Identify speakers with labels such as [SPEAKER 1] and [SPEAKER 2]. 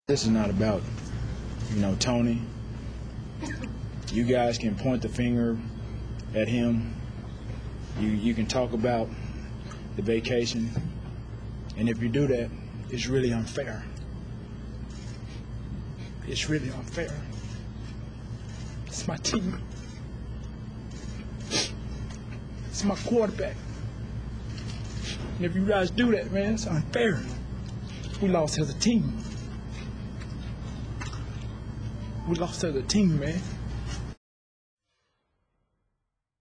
[SPEAKER 1] This is not about, Tony. You guys can point the finger at him. You can talk about the vacation. And if you do that, it's really unfair. It's really unfair. It's my team. It's my quarterback. And if you guys do that, man, it's unfair. We lost as a team. We lost as a team, man.